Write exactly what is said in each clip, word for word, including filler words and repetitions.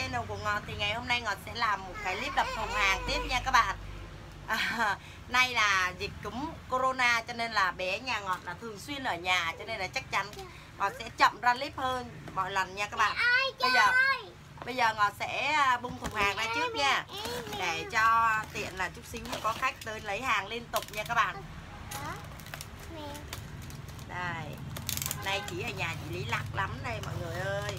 channel của Ngọt thì ngày hôm nay Ngọt sẽ làm một cái clip đập thùng hàng tiếp nha các bạn. à, Nay là dịch cúm corona cho nên là bé nhà Ngọt là thường xuyên ở nhà, cho nên là chắc chắn Ngọt sẽ chậm ra clip hơn mọi lần nha các bạn. Bây giờ bây giờ Ngọt sẽ bung thùng hàng ra trước nha, để cho tiện là chút xíu có khách tới lấy hàng liên tục nha các bạn. Đây, nay chị ở nhà chị Lý lạc lắm đây mọi người ơi.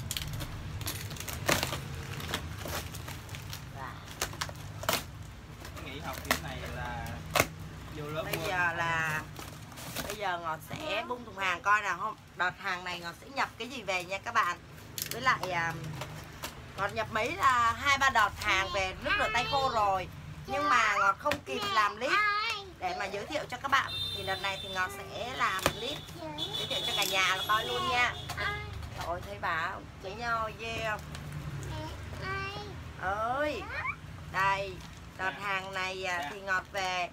Nghỉ học kiểu này là vô lớp. Bây giờ là bây giờ Ngọt sẽ bung thùng hàng coi nào không. Đợt hàng này Ngọt sẽ nhập cái gì về nha các bạn. Với lại à, Ngọt nhập mấy là hai ba đợt hàng về nước rửa tay khô rồi, nhưng mà Ngọt không kịp làm clip để mà giới thiệu cho các bạn. Thì đợt này thì Ngọt sẽ làm clip giới thiệu cho cả nhà là coi luôn nha. Trời thấy bà chế nhau ghê không ơi. Đây, đợt hàng này thì Ngọt về.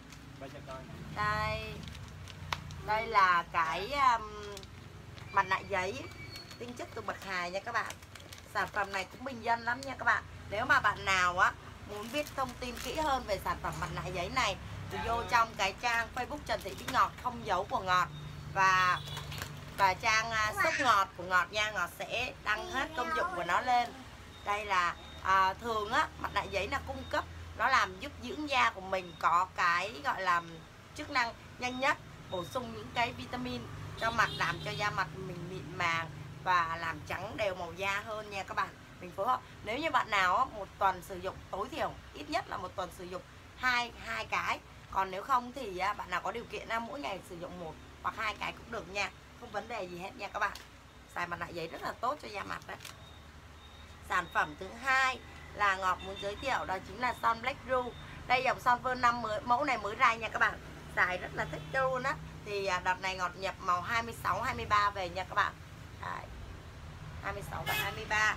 Đây, đây là cái um, mặt nạ giấy tinh chất từ bậc hài nha các bạn. Sản phẩm này cũng bình dân lắm nha các bạn. Nếu mà bạn nào á muốn biết thông tin kỹ hơn về sản phẩm mặt nạ giấy này thì vô trong cái trang Facebook Trần Thị Bích Ngọt không dấu của Ngọt và và trang uh, shop Ngọt của Ngọt nha. Ngọt sẽ đăng hết công dụng của nó lên. Đây là à, thường á mặt nạ giấy là cung cấp, nó làm giúp dưỡng da của mình có cái gọi là chức năng nhanh nhất, bổ sung những cái vitamin cho mặt, làm cho da mặt mình mịn màng và làm trắng đều màu da hơn nha các bạn. Mình phối hợp, nếu như bạn nào á, một tuần sử dụng tối thiểu ít nhất là một tuần sử dụng hai hai cái, còn nếu không thì á, bạn nào có điều kiện á, mỗi ngày sử dụng một hoặc hai cái cũng được nha, không vấn đề gì hết nha các bạn. Xài mặt nạ giấy rất là tốt cho da mặt đấy. Sản phẩm thứ hai là Ngọt muốn giới thiệu đó chính là son Black Ru. Đây dòng son Vơ năm mới, mẫu này mới ra nha các bạn. Xài rất là thích luôn á. Thì đợt này Ngọt nhập màu hai mươi sáu, hai mươi ba về nha các bạn. Đấy, hai mươi sáu và hai mươi ba.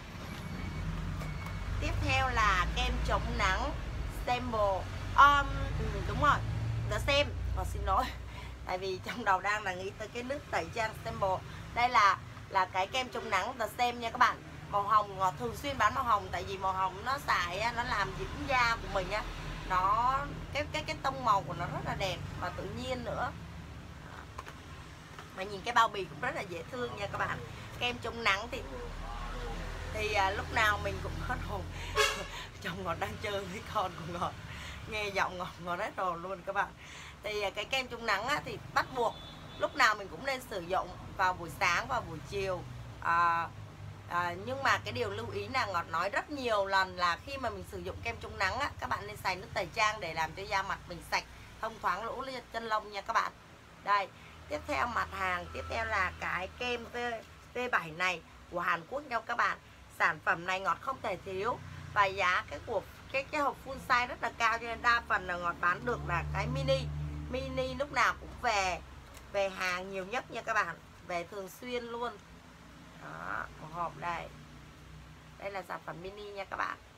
Tiếp theo là kem chống nắng Stemble. Um, ừ, đúng rồi, The Same. Ngọt xin lỗi, tại vì trong đầu đang là nghĩ tới cái nước tẩy trang Stemble. Đây là là cái kem chống nắng The Same nha các bạn. Màu hồng, Ngọt thường xuyên bán màu hồng, tại vì màu hồng nó xài nó làm dưỡng da của mình á, nó cái cái cái tông màu của nó rất là đẹp và tự nhiên nữa. Mà nhìn cái bao bì cũng rất là dễ thương nha các bạn. Kem chống nắng thì thì à, lúc nào mình cũng hết hồn. Chồng Ngọt đang chơi với con của Ngọt, nghe giọng Ngọt Ngọt hết hồn luôn các bạn. Thì à, cái kem chống nắng á, thì bắt buộc lúc nào mình cũng nên sử dụng vào buổi sáng và buổi chiều. à, À, nhưng mà cái điều lưu ý là Ngọt nói rất nhiều lần là khi mà mình sử dụng kem chống nắng á, các bạn nên xài nước tẩy trang để làm cho da mặt mình sạch, thông thoáng lỗ chân lông nha các bạn. Đây, tiếp theo mặt hàng tiếp theo là cái kem V bảy này của Hàn Quốc nha các bạn. Sản phẩm này Ngọt không thể thiếu và giá cái của cái cái hộp full size rất là cao, cho nên đa phần là Ngọt bán được là cái mini. Mini lúc nào cũng về về hàng nhiều nhất nha các bạn, về thường xuyên luôn. Đó, một hộp đây. Đây là sản phẩm mini nha các bạn.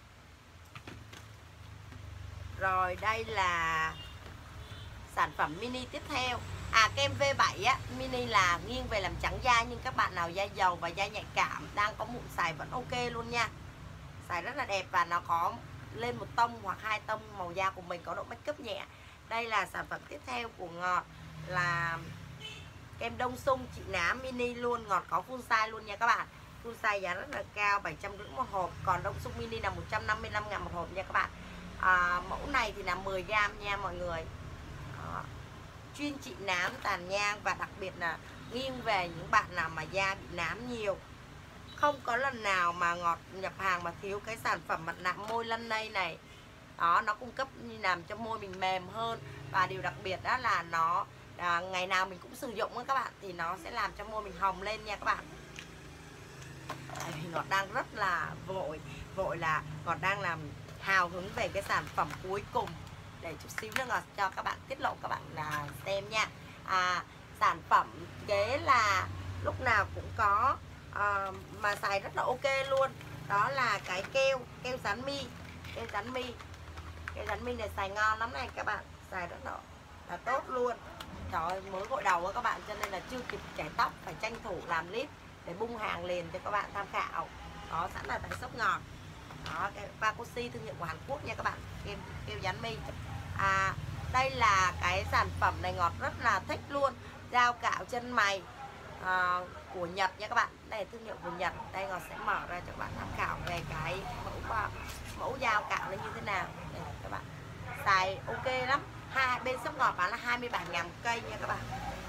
Rồi đây là sản phẩm mini tiếp theo. À, kem V bảy á, mini là nghiêng về làm trắng da, nhưng các bạn nào da dầu và da nhạy cảm đang có mụn xài vẫn ok luôn nha. Xài rất là đẹp và nó có lên một tông hoặc hai tông màu da của mình, có độ make up nhẹ. Đây là sản phẩm tiếp theo của Ngọt là kem đông sung chị nám mini luôn. Ngọt có full size luôn nha các bạn. Full size giá rất là cao, bảy trăm rưỡi một hộp. Còn đông sung mini là một trăm năm mươi lăm ngàn một hộp nha các bạn. à, Mẫu này thì là mười gam nha mọi người. Đó. Chuyên trị nám, tàn nhang và đặc biệt là nghiêng về những bạn nào mà da bị nám nhiều. Không có lần nào mà Ngọt nhập hàng mà thiếu cái sản phẩm mặt nạ môi lân nây này. Đó, nó cung cấp làm cho môi mình mềm hơn. Và điều đặc biệt đó là nó À, ngày nào mình cũng sử dụng các bạn, thì nó sẽ làm cho môi mình hồng lên nha các bạn. Tại vì Ngọt đang rất là vội Vội là Ngọt đang làm hào hứng về cái sản phẩm cuối cùng, để chút xíu nữa Ngọt cho các bạn tiết lộ các bạn là xem nha. à, Sản phẩm kế là lúc nào cũng có à, mà xài rất là ok luôn. Đó là cái keo Keo dán mi. Keo dán mi Keo dán mi này xài ngon lắm này các bạn. Xài rất là, là tốt luôn. Trời ơi, mới gội đầu á các bạn, cho nên là chưa kịp chải tóc, phải tranh thủ làm clip để bung hàng liền cho các bạn tham khảo. có sẵn là tại shop ngọt. Đó, cái Bacosi thương hiệu của Hàn Quốc nha các bạn, kem keo dán mi. À, đây là cái sản phẩm này Ngọt rất là thích luôn, dao cạo chân mày à, của Nhật nha các bạn. Đây là thương hiệu của Nhật. Đây Ngọt sẽ mở ra cho các bạn tham khảo về cái mẫu mẫu dao cạo nó như thế nào. Đây các bạn, xài ok lắm. Hai bên shop Ngọt bán là hai mươi bảy ngàn một cây nha các bạn.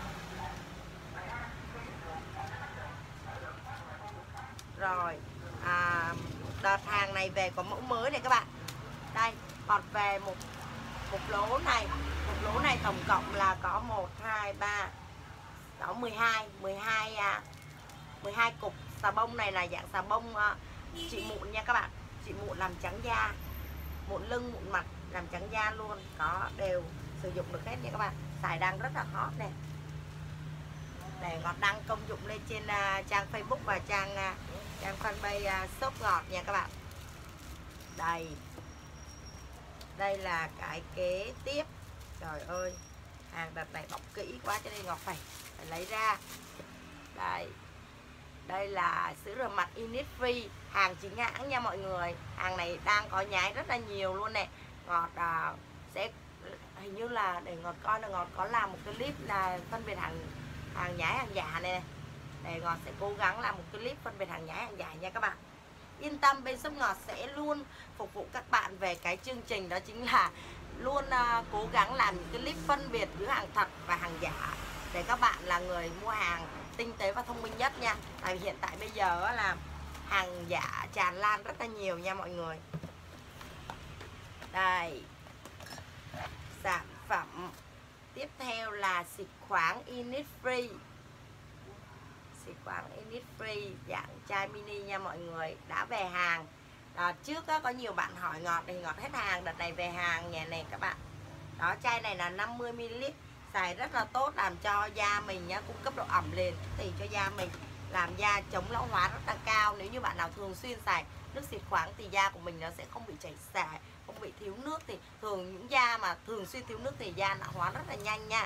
Rồi à, đợt hàng này về có mẫu mới này các bạn. Đây còn về một một lố này, một lố này tổng cộng là có một hai ba sáu mười hai mười hai à, mười hai cục xà bông. Này là dạng xà bông à, trị mụn nha các bạn, trị mụn làm trắng da, mụn lưng mụn mặt làm trắng da luôn, có đều sử dụng được hết nha các bạn. Xài đang rất là hot nè. Để Ngọt đăng công dụng lên trên uh, trang Facebook và trang uh, trang fanpage uh, shop Ngọt nha các bạn. Đây, đây là cái kế tiếp. Trời ơi, hàng đợt này bọc kỹ quá cho nên Ngọt phải, phải lấy ra. Đây, đây là sữa rửa mặt Innisfree, hàng chính hãng nha mọi người. Hàng này đang có nhái rất là nhiều luôn nè. Ngọt uh, sẽ hình như là để Ngọt coi là Ngọt có làm một cái clip là phân biệt hàng hàng nhái hàng giả này. Để Ngọt sẽ cố gắng làm một clip phân biệt hàng nhái hàng giả nha các bạn. Yên tâm, bên shop Ngọt sẽ luôn phục vụ các bạn về cái chương trình đó chính là luôn uh, cố gắng làm những clip phân biệt giữa hàng thật và hàng giả, để các bạn là người mua hàng tinh tế và thông minh nhất nha. Tại vì hiện tại bây giờ là hàng giả tràn lan rất là nhiều nha mọi người. Đây, sản phẩm tiếp theo là xịt khoáng Innisfree. Xịt khoáng Innisfree dạng chai mini nha mọi người, đã về hàng. Đó, trước đó, có nhiều bạn hỏi Ngọt thì Ngọt hết hàng, đợt này về hàng nhà này các bạn. Đó, chai này là năm mươi mi li lít, xài rất là tốt, làm cho da mình nhá, cung cấp độ ẩm liền thì cho da mình, làm da chống lão hóa rất là cao. Nếu như bạn nào thường xuyên xài nước xịt khoáng thì da của mình nó sẽ không bị chảy xả, không bị thiếu nước. Thì thường những da mà thường xuyên thiếu nước thì da lão hóa rất là nhanh nha.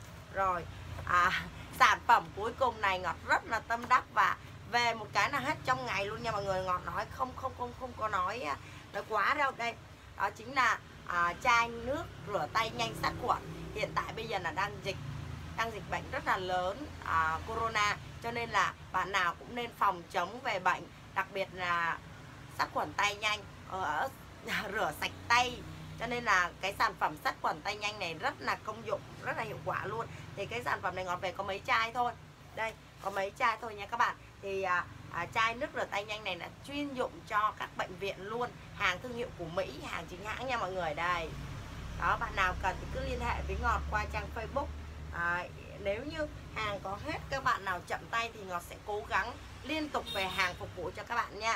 Rồi à, sản phẩm cuối cùng này Ngọt rất là tâm đắc và về một cái là hết trong ngày luôn nha mọi người. Ngọt nói không không không không có nói nói quá đâu. Đây, đó chính là à, chai nước rửa tay nhanh sát khuẩn. Hiện tại bây giờ là đang dịch đang dịch bệnh rất là lớn, à, corona, cho nên là bạn nào cũng nên phòng chống về bệnh, đặc biệt là sát khuẩn tay nhanh, ở rửa sạch tay. Cho nên là cái sản phẩm sát khuẩn tay nhanh này rất là công dụng, rất là hiệu quả luôn. Thì cái sản phẩm này Ngọt về có mấy chai thôi. Đây, có mấy chai thôi nha các bạn. Thì à, à, chai nước rửa tay nhanh này là chuyên dụng cho các bệnh viện luôn, hàng thương hiệu của Mỹ, hàng chính hãng nha mọi người. Đây, đó, bạn nào cần thì cứ liên hệ với Ngọt qua trang Facebook. à, Nếu như hàng có hết, các bạn nào chậm tay thì Ngọt sẽ cố gắng liên tục về hàng phục vụ cho các bạn nha.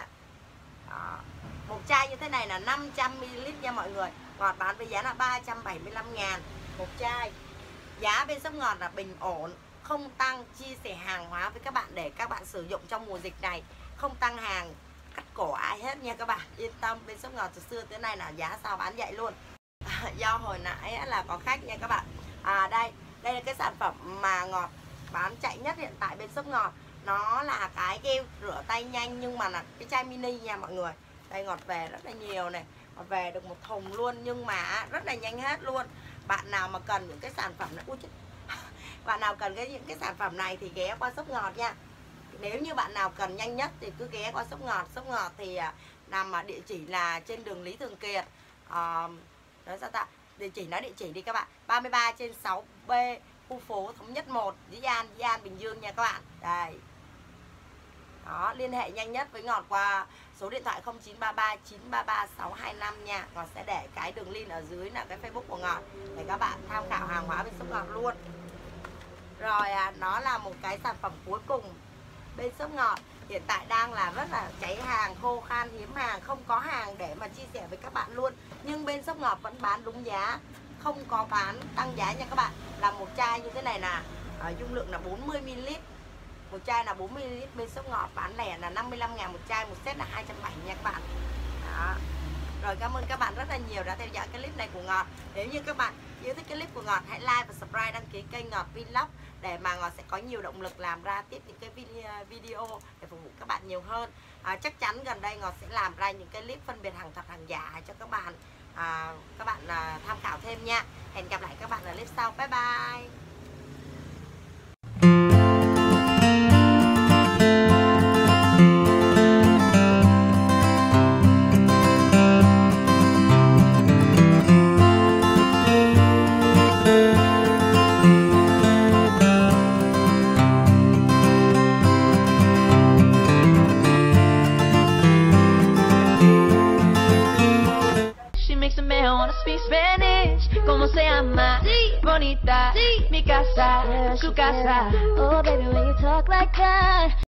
Đó, một chai như thế này là năm trăm mi li lít nha mọi người. Ngọt bán với giá là ba trăm bảy mươi lăm ngàn một chai. Giá bên shop Ngọt là bình ổn, không tăng, chia sẻ hàng hóa với các bạn để các bạn sử dụng trong mùa dịch này, không tăng hàng cắt cổ ai hết nha các bạn. Yên tâm, bên shop Ngọt từ xưa tới nay là giá sao bán vậy luôn. À, do hồi nãy là có khách nha các bạn. À đây, đây là cái sản phẩm mà Ngọt bán chạy nhất hiện tại bên shop Ngọt. Nó là cái gel rửa tay nhanh nhưng mà là cái chai mini nha mọi người. Đây, Ngọt về rất là nhiều này, Ngọt về được một thùng luôn nhưng mà rất là nhanh hết luôn. Bạn nào mà cần những cái sản phẩm này, ui chứ, bạn nào cần cái những cái sản phẩm này thì ghé qua shop Ngọt nha. Nếu như bạn nào cần nhanh nhất thì cứ ghé qua shop Ngọt. Shop Ngọt thì nằm ở địa chỉ là trên đường Lý Thường Kiệt. À, nói sao ta? Địa chỉ nói địa chỉ đi các bạn. ba mươi ba trên sáu B, khu phố Thống Nhất một, Dĩ An, Dĩ An, Bình Dương nha các bạn. Đây. Đó, liên hệ nhanh nhất với Ngọt qua số điện thoại không chín ba ba chín ba ba sáu hai năm nha. Ngọt sẽ để cái đường link ở dưới là cái Facebook của Ngọt để các bạn tham khảo hàng hóa bên shop Ngọt luôn. Rồi à, nó là một cái sản phẩm cuối cùng bên shop Ngọt. Hiện tại đang là rất là cháy hàng, khô khan, hiếm hàng, không có hàng để mà chia sẻ với các bạn luôn. Nhưng bên shop Ngọt vẫn bán đúng giá, không có bán tăng giá nha các bạn. Là một chai như thế này là à, dung lượng là bốn mươi mi li lít. Một chai là bốn mươi mi li lít, bên shop Ngọt bán lẻ là năm mươi lăm ngàn một chai, một set là hai trăm bảy mươi nha các bạn. Đó. Rồi, cảm ơn các bạn rất là nhiều đã theo dõi cái clip này của Ngọt. Nếu như các bạn yêu thích cái clip của Ngọt, hãy like và subscribe, đăng ký kênh Ngọt Vlog để mà Ngọt sẽ có nhiều động lực làm ra tiếp những cái video để phục vụ các bạn nhiều hơn. à, chắc chắn gần đây Ngọt sẽ làm ra những cái clip phân biệt hàng thật hàng giả cho các bạn, à, các bạn à, tham khảo thêm nha. Hẹn gặp lại các bạn ở clip sau. Bye bye. Speak Spanish, ¿cómo se llama? Sí. Bonita, sí. Mi casa, sí. Su casa. Oh baby, when you talk like that.